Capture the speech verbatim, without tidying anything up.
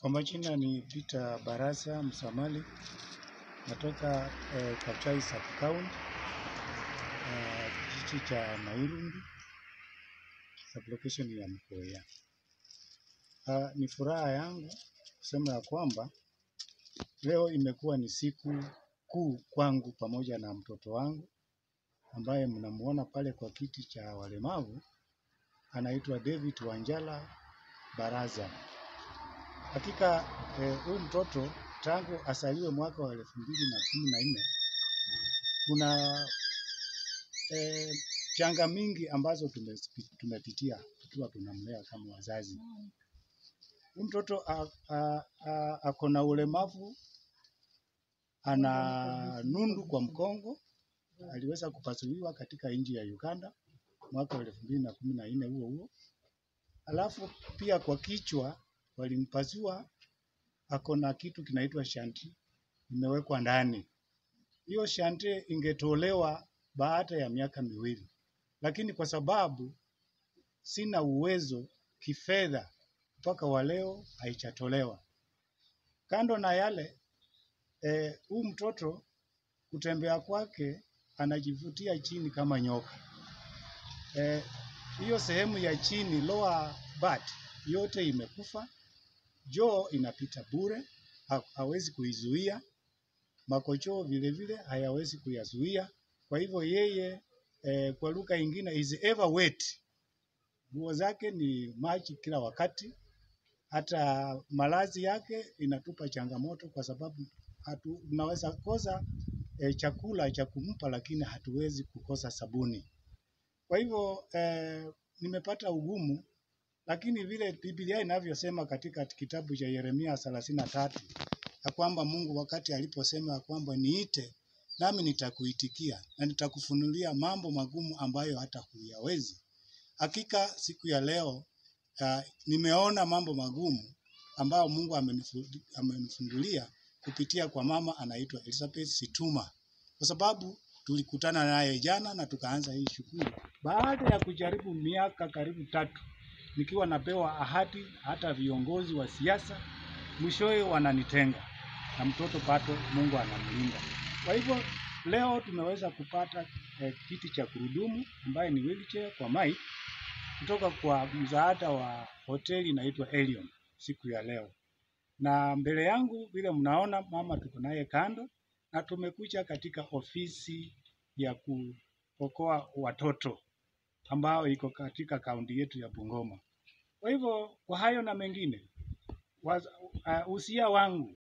Kwa majina ni Peter Barasa Msamali, natoka eh, Kachai Sub-County, eh, kijiji cha Nairundi, sub-location ya Mkoya. Uh, ni furaha yangu kusema ya kwamba leo imekuwa ni siku kuu kwangu pamoja na mtoto wangu ambaye mnamuona pale kwa kiti cha walemavu, anaitwa David Wanjala Barasa. Hakika huyu eh, mtoto tangu asaliwe mwaka wa elfu mbili na kumi na nne kuna eh, changa mingi ambazo tumepitia tukiwa tunamlea kama wazazi. Huyu mtoto ako na ulemavu, ana nundu kwa mkongo, aliweza kupasuliwa katika nchi ya Uganda mwaka wa elfu mbili na kumi na nne huo huo. Alafu pia kwa kichwa walimpasua, ako na kitu kinaitwa shanti imewekwa ndani. Hiyo shanti ingetolewa baada ya miaka miwili, lakini kwa sababu sina uwezo kifedha mpaka wa leo haijatolewa. Kando na yale, huu eh, mtoto kutembea kwake anajivutia chini kama nyoka. Hiyo eh, sehemu ya chini lower butt yote imekufa. Joo inapita bure, ha hawezi kuizuia. Makochoo vile vile hayawezi kuyazuia. Kwa hivyo yeye eh, kwa lugha nyingine is ever wet. Nguo zake ni maji kila wakati. Hata malazi yake inatupa changamoto kwa sababu hatu, tunaweza kosa eh, chakula cha kumpa, lakini hatuwezi kukosa sabuni. Kwa hivyo eh, nimepata ugumu, lakini vile Biblia inavyosema katika kitabu cha Yeremia thelathini na tatu ya kwamba Mungu wakati aliposema ya kwamba niite nami nitakuitikia na nitakufunulia mambo magumu ambayo hata huyawezi. Hakika siku ya leo uh, nimeona mambo magumu ambayo Mungu amenifungulia kupitia kwa mama anaitwa Elizabeth Situma, kwa sababu tulikutana naye jana na tukaanza hii shughuli baada ya kujaribu miaka karibu tatu nikiwa napewa ahadi hata viongozi wa siasa, mwishowe wananitenga na mtoto pato Mungu anamlinda. Kwa hivyo leo tumeweza kupata eh, kiti cha kurudumu ambaye ni wheelchair kwa Mike kutoka kwa msaada wa hoteli inaitwa Elion siku ya leo. Na mbele yangu vile mnaona mama tuko naye kando, na tumekuja katika ofisi ya kuokoa watoto ambao iko katika kaunti yetu ya Bungoma. Kwa hivyo kwa hayo na mengine, uh, usia wangu